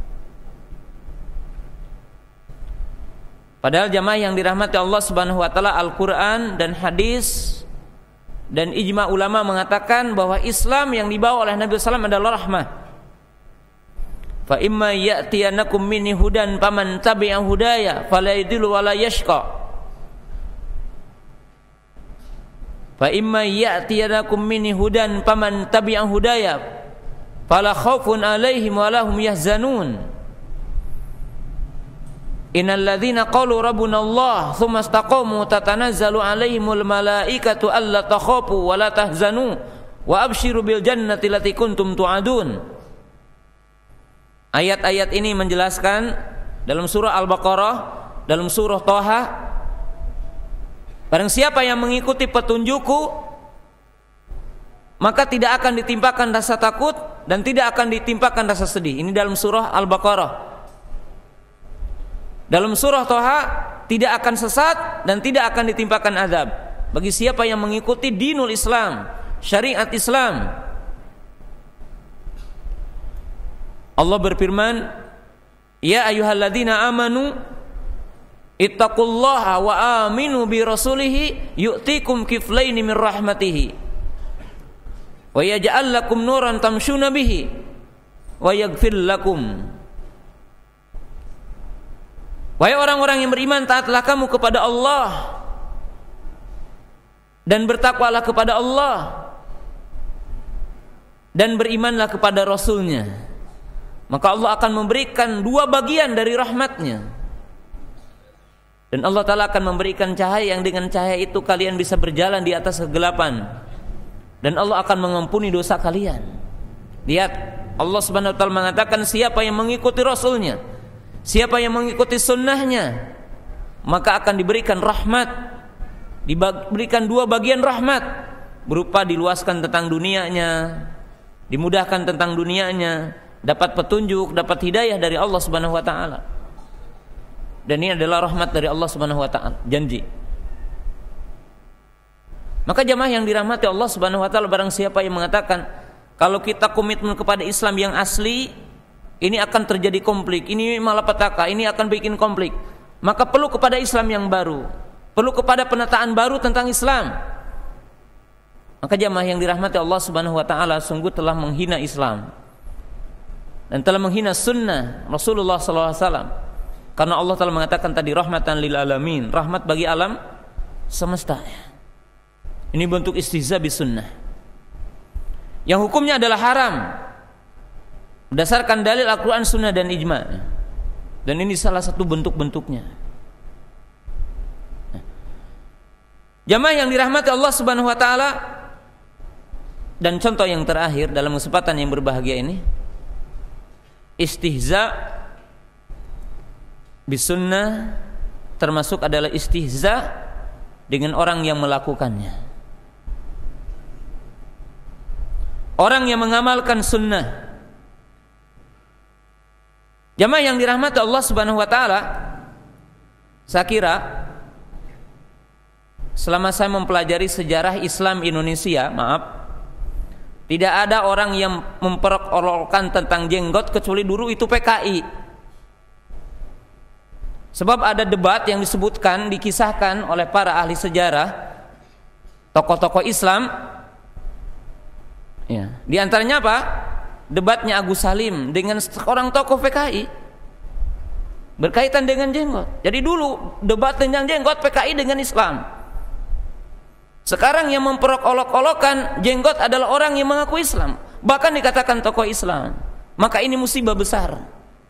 Padahal jamaah yang dirahmati Allah Subhanahu wa taala, Al-Qur'an dan hadis dan ijma ulama mengatakan bahwa Islam yang dibawa oleh Nabi sallallahu alaihi wasallam adalah rahmah. Fa imma ya'tiyanakum minni hudan faman tabi'a hudaya fala yadhillu wa la yashqa. Fa imma ya'tiyanakum minni hudan faman tabi'a hudaya fala khaufun 'alaihim wa lahum yahzanun. Innal ladzina qalu rabbuna Allah tsumma istaqamu tatanazzalu 'alaihimul malaikatu alla takhafu wa la tahzanu wa abshiru bil jannati allati kuntum tu'adun. Ayat-ayat ini menjelaskan dalam surah Al-Baqarah, dalam surah Thaha, barang siapa yang mengikuti petunjukku maka tidak akan ditimpakan rasa takut dan tidak akan ditimpakan rasa sedih. Ini dalam surah Al-Baqarah. Dalam surah Thaha, tidak akan sesat dan tidak akan ditimpakan azab bagi siapa yang mengikuti dinul Islam, syariat Islam. Allah berfirman, ya ayyuhalladzina amanu ittaqullaha wa aminu bi rasulihi yu'tikum kiflaini min rahmatihi wa yaj'al lakum nuran tamshuna bihi wa yaghfir lakum. Wahai orang-orang yang beriman, taatlah kamu kepada Allah dan bertakwalah kepada Allah dan berimanlah kepada Rasulnya, maka Allah akan memberikan dua bagian dari rahmatnya. Dan Allah Ta'ala akan memberikan cahaya yang dengan cahaya itu kalian bisa berjalan di atas kegelapan. Dan Allah akan mengampuni dosa kalian. Lihat, Allah Subhanahu Wa Ta'ala mengatakan siapa yang mengikuti Rasulnya, siapa yang mengikuti sunnahnya, maka akan diberikan rahmat. Diberikan dua bagian rahmat, berupa diluaskan tentang dunianya, dimudahkan tentang dunianya, dapat petunjuk, dapat hidayah dari Allah Subhanahu Wa Ta'ala. Dan ini adalah rahmat dari Allah Subhanahu Wa Ta'ala, janji. Maka jamaah yang dirahmati Allah Subhanahu Wa Ta'ala, barang siapa yang mengatakan kalau kita komitmen kepada Islam yang asli, ini akan terjadi konflik, ini malapetaka, ini akan bikin konflik, maka perlu kepada Islam yang baru, perlu kepada penataan baru tentang Islam. Maka jamaah yang dirahmati Allah Subhanahu Wa Ta'ala sungguh telah menghina Islam dan telah menghina sunnah Rasulullah SAW. Karena Allah telah mengatakan tadi rahmatan lil alamin, rahmat bagi alam semesta. Ini bentuk istihza bis sunnah yang hukumnya adalah haram berdasarkan dalil Al-Quran, sunnah dan ijma. Dan ini salah satu bentuk-bentuknya. Jamaah yang dirahmati Allah Subhanahu Wa Ta'ala, dan contoh yang terakhir dalam kesempatan yang berbahagia ini, istihza bisunnah termasuk adalah istihza dengan orang yang melakukannya. Orang yang mengamalkan sunnah. Jamaah yang dirahmati Allah Subhanahu Wa Ta'ala, saya kira selama saya mempelajari sejarah Islam Indonesia, tidak ada orang yang memperolok-olokkan tentang jenggot kecuali dulu itu PKI. Sebab ada debat yang disebutkan, dikisahkan oleh para ahli sejarah, tokoh-tokoh Islam. Ya, di antaranya apa? Debatnya Agus Salim dengan seorang tokoh PKI berkaitan dengan jenggot. Jadi dulu debat tentang jenggot PKI dengan Islam. Sekarang yang memperolok-olokkan jenggot adalah orang yang mengaku Islam, bahkan dikatakan tokoh Islam. Maka ini musibah besar.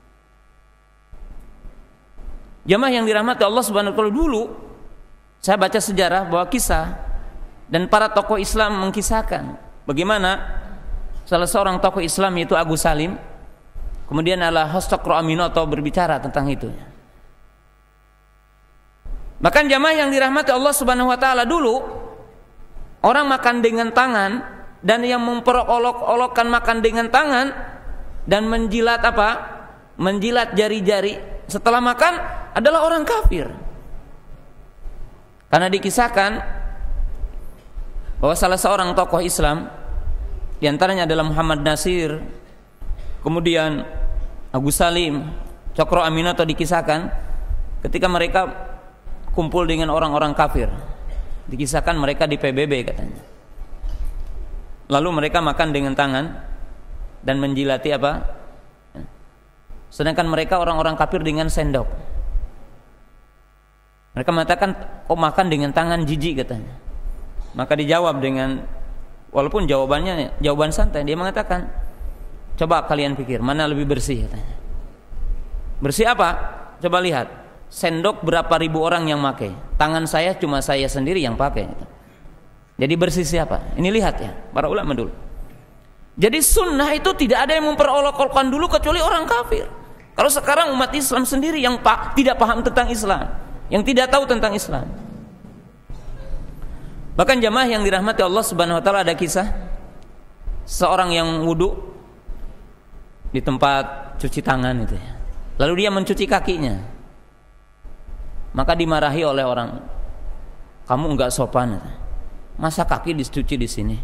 Jamaah yang dirahmati Allah Subhanahu wa Ta'ala, dulu saya baca sejarah bahwa kisah dan para tokoh Islam mengkisahkan bagaimana salah seorang tokoh Islam yaitu Agus Salim. Kemudian Al-Hastaqro Aminoto berbicara tentang itu. Bahkan jamaah yang dirahmati Allah Subhanahu wa taala, dulu orang makan dengan tangan, dan yang memperolok-olokkan makan dengan tangan dan menjilat menjilat jari-jari setelah makan adalah orang kafir. Karena dikisahkan bahwa salah seorang tokoh Islam, di antaranya adalah Muhammad Nasir, kemudian Agus Salim, Cokro Aminoto, dikisahkan ketika mereka kumpul dengan orang-orang kafir, dikisahkan mereka di PBB katanya. Lalu mereka makan dengan tangan dan menjilati sedangkan mereka orang-orang kafir dengan sendok. Mereka mengatakan, oh makan dengan tangan, jijik katanya. Maka dijawab dengan, walaupun jawabannya jawaban santai, dia mengatakan, coba kalian pikir mana lebih bersih katanya. Bersih apa? Coba lihat, sendok berapa ribu orang yang pakai, tangan saya cuma saya sendiri yang pakai. Jadi bersih siapa? Ini lihat ya, para ulama dulu. Jadi sunnah itu tidak ada yang memperolok-olokkan dulu kecuali orang kafir. Kalau sekarang umat Islam sendiri yang tidak paham tentang Islam, yang tidak tahu tentang Islam. Bahkan jamaah yang dirahmati Allah Subhanahu wa taala, ada kisah seorang yang wudu di tempat cuci tangan itu ya. Lalu dia mencuci kakinya. Maka dimarahi oleh orang, kamu enggak sopan, masa kaki dicuci di sini?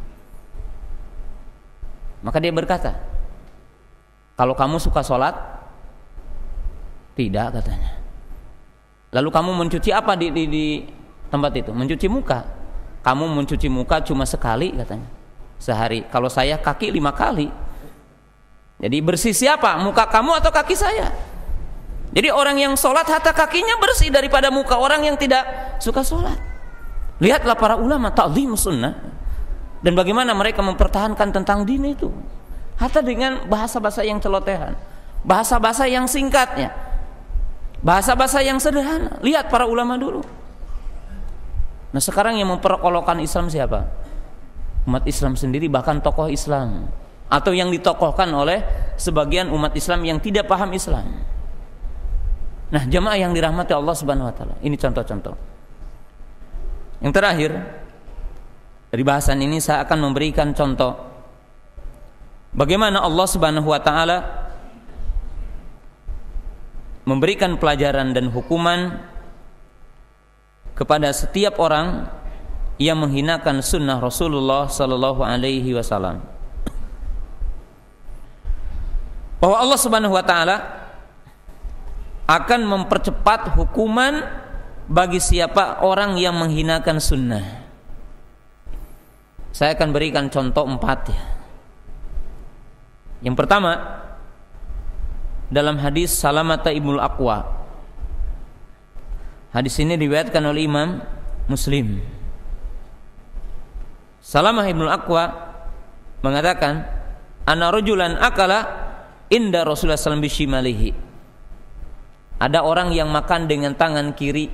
Maka dia berkata, kalau kamu suka sholat, tidak katanya. Lalu kamu mencuci apa di tempat itu? Mencuci muka. Kamu mencuci muka cuma sekali katanya, sehari. Kalau saya kaki 5 kali. Jadi bersih siapa? Muka kamu atau kaki saya? Jadi orang yang sholat hatta kakinya bersih daripada muka orang yang tidak suka sholat. Lihatlah para ulama ta'zim sunnah, dan bagaimana mereka mempertahankan tentang din itu, hatta dengan bahasa-bahasa yang celotehan, bahasa-bahasa yang singkatnya, bahasa-bahasa yang sederhana. Lihat para ulama dulu. Nah sekarang yang memperolokkan Islam siapa? Umat Islam sendiri, bahkan tokoh Islam, atau yang ditokohkan oleh sebagian umat Islam yang tidak paham Islam. Nah jamaah yang dirahmati Allah Subhanahu wa taala, ini contoh-contoh. Yang terakhir dari bahasan ini, saya akan memberikan contoh bagaimana Allah Subhanahu wa taala memberikan pelajaran dan hukuman kepada setiap orang yang menghinakan sunnah Rasulullah sallallahu alaihi wasallam. Bahwa Allah Subhanahu wa taala akan mempercepat hukuman bagi siapa orang yang menghinakan sunnah. Saya akan berikan contoh 4 ya. Yang pertama, dalam hadis Salamah ibnul Aqwa. Hadis ini diriwayatkan oleh Imam Muslim. Salamah ibnul Aqwa mengatakan, ana rajulan akala inda Rasulullah sallallahu alaihi wasallam bishimalihi. Ada orang yang makan dengan tangan kiri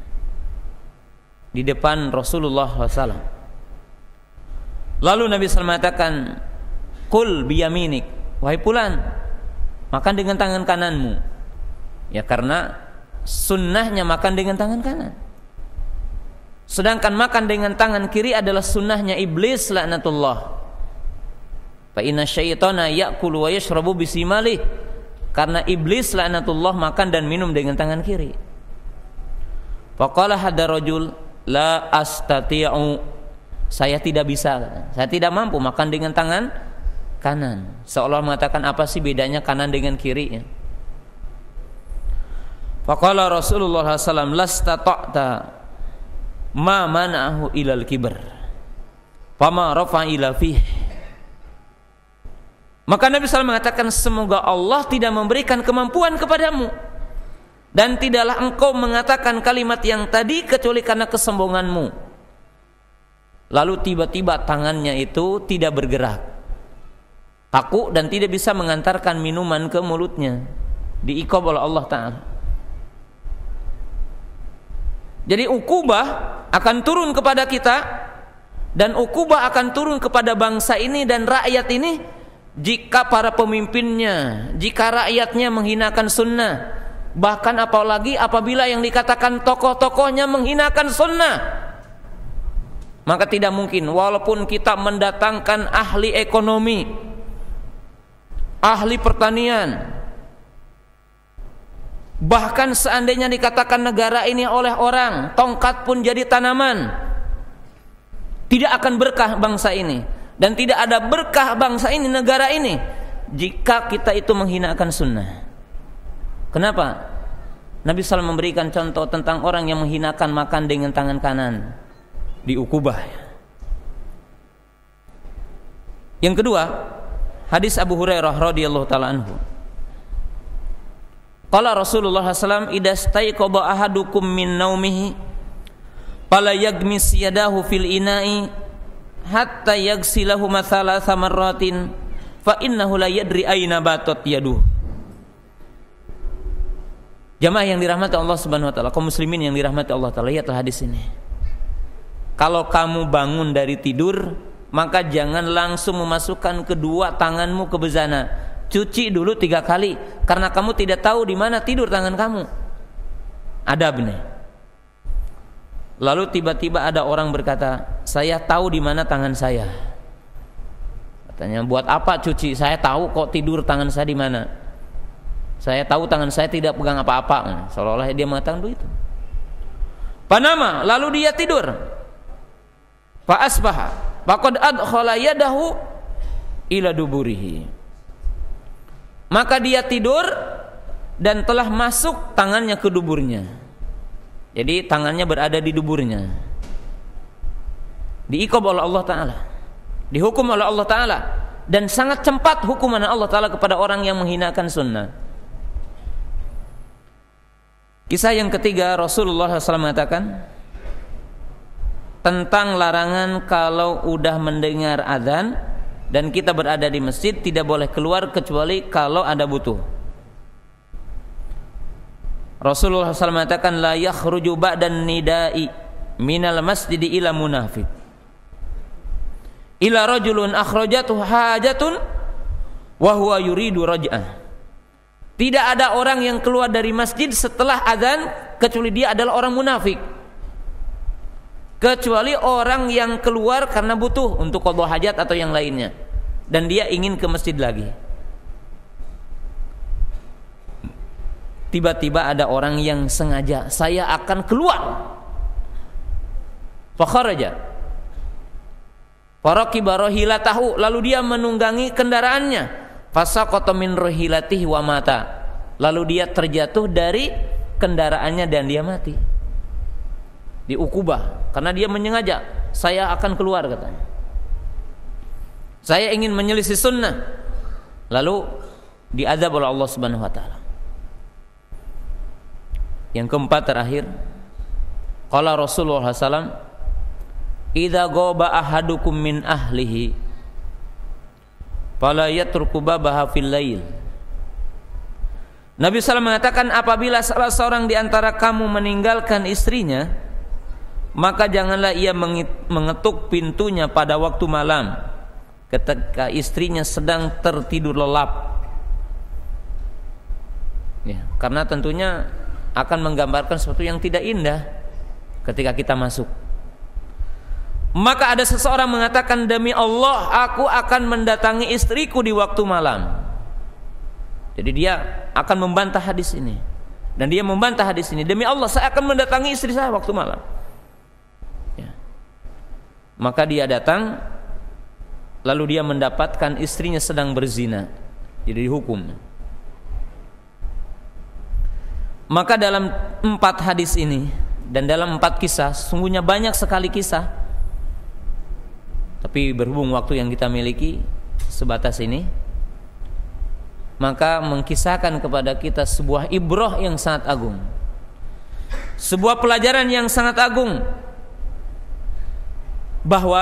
di depan Rasulullah SAW. Lalu Nabi SAW mengatakan, kul biyaminik, wahai fulan, makan dengan tangan kananmu. Ya karena sunnahnya makan dengan tangan kanan. Sedangkan makan dengan tangan kiri adalah sunnahnya iblis laknatullah. Fa inna syaitana ya'kulu wa yashrabu bisimalih. Karena iblis laknatullah makan dan minum dengan tangan kiri. Faqala hadda rajul la astati'u, saya tidak bisa, saya tidak mampu makan dengan tangan kanan. Seolah mengatakan, apa sih bedanya kanan dengan kiri? Faqala Rasulullah SAW, lastata'ta ma mana'ahu ilal kibr fama rafa ila fih. Maka Nabi SAW mengatakan, semoga Allah tidak memberikan kemampuan kepadamu, dan tidaklah engkau mengatakan kalimat yang tadi kecuali karena kesombonganmu. Lalu tiba-tiba tangannya itu tidak bergerak, kaku, dan tidak bisa mengantarkan minuman ke mulutnya. Diiqab oleh Allah Ta'ala. Jadi ukubah akan turun kepada kita, dan ukubah akan turun kepada bangsa ini dan rakyat ini jika para pemimpinnya, jika rakyatnya menghinakan sunnah, bahkan apalagi apabila yang dikatakan tokoh-tokohnya menghinakan sunnah, maka tidak mungkin walaupun kita mendatangkan ahli ekonomi, ahli pertanian, bahkan seandainya dikatakan negara ini oleh orang tongkat pun jadi tanaman, tidak akan berkah bangsa ini, dan tidak ada berkah bangsa ini, negara ini, jika kita itu menghinakan sunnah. Kenapa? Nabi SAW memberikan contoh tentang orang yang menghinakan makan dengan tangan kanan, diukubah. Yang kedua, hadis Abu Hurairah radhiyallahu taala anhu. Qala Rasulullah SAW, idza staiqadha ahadukum min naumihi fala yagmis yadahu fil ina'i hatta yaghsilahu thalatha marratin fa innahu la yadri aina batat yaduh. Jamaah yang dirahmati Allah Subhanahu wa taala, kaum muslimin yang dirahmati Allah taala, lihatlah hadis ini. Kalau kamu bangun dari tidur, maka jangan langsung memasukkan kedua tanganmu ke bezana. Cuci dulu 3 kali, karena kamu tidak tahu di mana tidur tangan kamu. Adabnya. Lalu tiba-tiba ada orang berkata, saya tahu di mana tangan saya. Katanya, buat apa cuci? Saya tahu kok tidur tangan saya di mana. Saya tahu tangan saya tidak pegang apa-apa. Seolah-olah dia mengatakan begitu. Panama, lalu dia tidur. Fa asbaha, faqad adkhala yadahu ila duburihi. Maka dia tidur dan telah masuk tangannya ke duburnya. Jadi tangannya berada di duburnya. Diiqab oleh Allah Ta'ala, dihukum oleh Allah Ta'ala. Dan sangat cepat hukuman Allah Ta'ala kepada orang yang menghinakan sunnah. Kisah yang ketiga, Rasulullah SAW mengatakan tentang larangan kalau udah mendengar azan dan kita berada di masjid, tidak boleh keluar kecuali kalau ada butuh. Rasulullah SAW mengatakan, la yakhruju ba'dan nida'i minal masjidi ila munafiq ila rajulun akhrajatuhu hajatun wa huwa yuridu raj'ah. Tidak ada orang yang keluar dari masjid setelah azan kecuali dia adalah orang munafik, kecuali orang yang keluar karena butuh untuk qada hajat atau yang lainnya, dan dia ingin ke masjid lagi. Tiba-tiba ada orang yang sengaja, saya akan keluar. Fa kharaja faraqiba rahilatahu, lalu dia menunggangi kendaraannya. Fasaqata min rahilatihi wa mata, lalu dia terjatuh dari kendaraannya dan dia mati. Diukubah karena dia menyengaja, saya akan keluar katanya, saya ingin menyelisih sunnah. Lalu diazab oleh Allah Subhanahu wa taala. Yang keempat terakhir, qala Rasulullah SAW, idza ghaba ahadukum min ahlihi fala yatruku babaha fil lail. Nabi SAW mengatakan, apabila salah seorang di antara kamu meninggalkan istrinya, maka janganlah ia mengetuk pintunya pada waktu malam ketika istrinya sedang tertidur lelap. Ya, karena tentunya akan menggambarkan sesuatu yang tidak indah ketika kita masuk. Maka ada seseorang mengatakan, demi Allah aku akan mendatangi istriku di waktu malam. Jadi dia akan membantah hadis ini, dan dia membantah hadis ini, demi Allah saya akan mendatangi istri saya waktu malam. Ya. Maka dia datang, lalu dia mendapatkan istrinya sedang berzina, jadi dihukum. Maka dalam 4 hadis ini dan dalam 4 kisah, sungguhnya banyak sekali kisah, tapi berhubung waktu yang kita miliki sebatas ini, maka mengkisahkan kepada kita sebuah ibrah yang sangat agung, sebuah pelajaran yang sangat agung, bahwa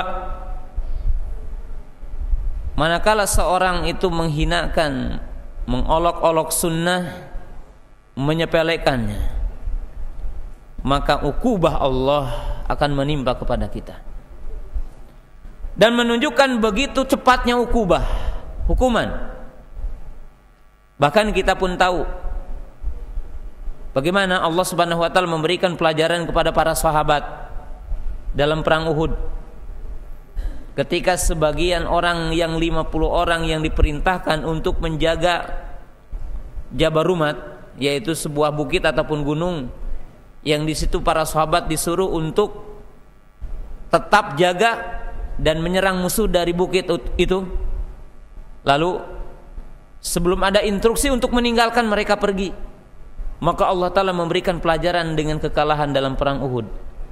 manakala seorang itu menghinakan, mengolok-olok sunnah, menyepelekannya, maka ukubah Allah akan menimpa kepada kita. Dan menunjukkan begitu cepatnya ukubah, hukuman. Bahkan kita pun tahu bagaimana Allah Subhanahu wa taala memberikan pelajaran kepada para sahabat dalam perang Uhud. Ketika sebagian orang yang 50 orang yang diperintahkan untuk menjaga Jabarumat, yaitu sebuah bukit ataupun gunung yang di situ para sahabat disuruh untuk tetap jaga dan menyerang musuh dari bukit itu. Lalu sebelum ada instruksi untuk meninggalkan, mereka pergi. Maka Allah Ta'ala memberikan pelajaran dengan kekalahan dalam perang Uhud.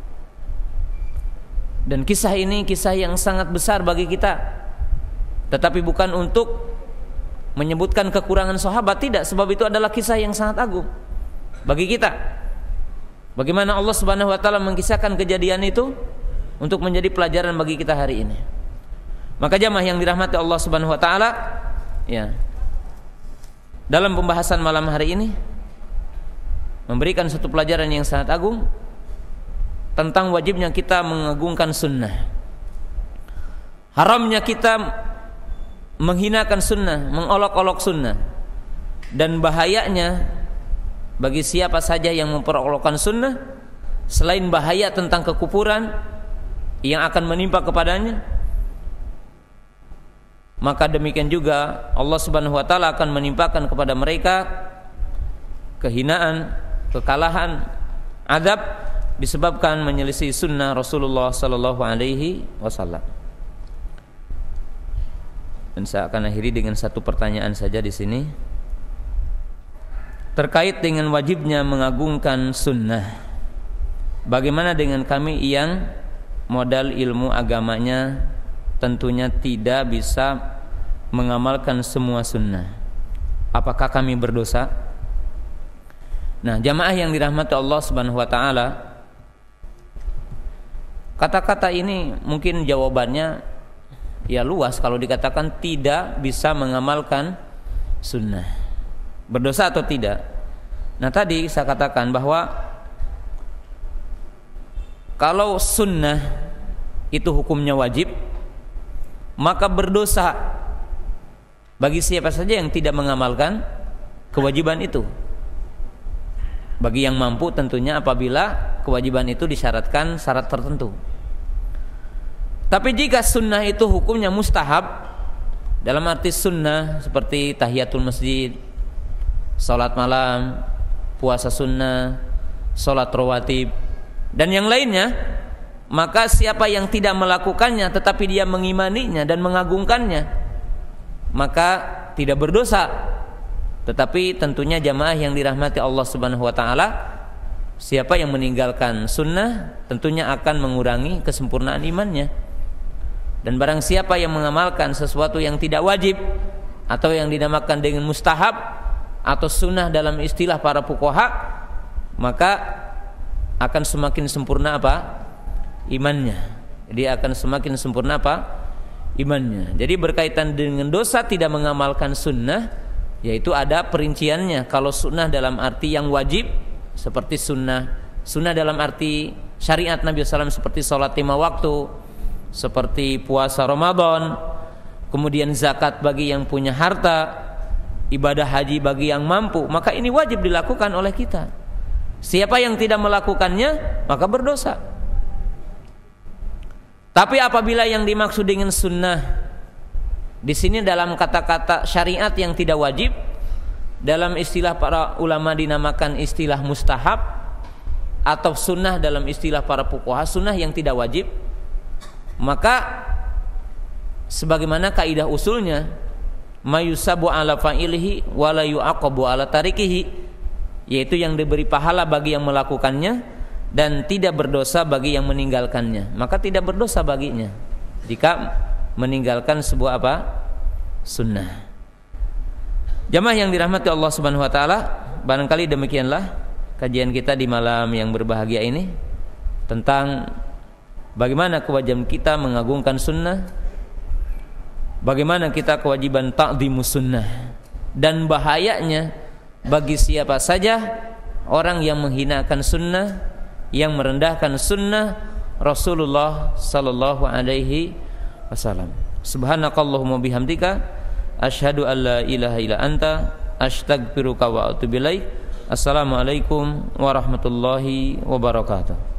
Dan kisah ini kisah yang sangat besar bagi kita. Tetapi bukan untuk menyebutkan kekurangan sahabat, tidak, sebab itu adalah kisah yang sangat agung bagi kita. Bagaimana Allah Subhanahu wa taala mengkisahkan kejadian itu untuk menjadi pelajaran bagi kita hari ini. Maka jamaah yang dirahmati Allah Subhanahu wa taala, ya, dalam pembahasan malam hari ini memberikan satu pelajaran yang sangat agung tentang wajibnya kita mengagungkan sunnah, haramnya kita menghinakan sunnah, mengolok-olok sunnah, dan bahayanya bagi siapa saja yang memperolokkan sunnah, selain bahaya tentang kekufuran yang akan menimpa kepadanya, maka demikian juga Allah Subhanahu wa taala akan menimpakan kepada mereka kehinaan, kekalahan, azab disebabkan menyelisih sunnah Rasulullah sallallahu alaihi wasallam. Dan saya akan akhiri dengan satu pertanyaan saja di sini terkait dengan wajibnya mengagungkan sunnah. Bagaimana dengan kami yang modal ilmu agamanya tentunya tidak bisa mengamalkan semua sunnah? Apakah kami berdosa? Nah, jamaah yang dirahmati Allah Subhanahu wa taala, kata-kata ini mungkin jawabannya ya luas kalau dikatakan tidak bisa mengamalkan sunnah. Berdosa atau tidak? Nah, tadi saya katakan bahwa kalau sunnah itu hukumnya wajib, maka berdosa bagi siapa saja yang tidak mengamalkan kewajiban itu. Bagi yang mampu tentunya apabila kewajiban itu disyaratkan syarat tertentu. Tapi jika sunnah itu hukumnya mustahab, dalam arti sunnah seperti tahiyatul masjid, salat malam, puasa sunnah, salat rawatib, dan yang lainnya, maka siapa yang tidak melakukannya tetapi dia mengimaninya dan mengagungkannya, maka tidak berdosa. Tetapi tentunya jamaah yang dirahmati Allah Subhanahu wa taala, siapa yang meninggalkan sunnah tentunya akan mengurangi kesempurnaan imannya. Dan barang siapa yang mengamalkan sesuatu yang tidak wajib atau yang dinamakan dengan mustahab atau sunnah dalam istilah para fuqaha, maka akan semakin sempurna apa? Imannya. Jadi akan semakin sempurna apa? Imannya. Jadi berkaitan dengan dosa tidak mengamalkan sunnah, yaitu ada perinciannya. Kalau sunnah dalam arti yang wajib seperti sunnah dalam arti syariat Nabi SAW seperti sholat 5 waktu, seperti puasa Ramadan, kemudian zakat bagi yang punya harta, ibadah haji bagi yang mampu, maka ini wajib dilakukan oleh kita. Siapa yang tidak melakukannya maka berdosa. Tapi apabila yang dimaksud dengan sunnah di sini dalam kata-kata syariat yang tidak wajib, dalam istilah para ulama dinamakan istilah mustahab, atau sunnah dalam istilah para fuqaha sunnah yang tidak wajib, maka sebagaimana kaidah usulnya, mayusabu ala fa'ilihi wa la yu'aqabu ala tarikihi, yaitu yang diberi pahala bagi yang melakukannya dan tidak berdosa bagi yang meninggalkannya, maka tidak berdosa baginya jika meninggalkan sebuah apa? Sunnah. Jamaah yang dirahmati Allah Subhanahu wa taala, barangkali demikianlah kajian kita di malam yang berbahagia ini tentang bagaimana kewajiban kita mengagungkan sunnah, bagaimana kita kewajiban ta'dhimus sunnah, dan bahayanya bagi siapa saja orang yang menghinakan sunnah, yang merendahkan sunnah Rasulullah sallallahu alaihi wasallam. Subhanakallahumma bihamdika asyhadu an la ilaha illa anta astaghfiruka wa atubu ilaik. Assalamualaikum warahmatullahi wabarakatuh.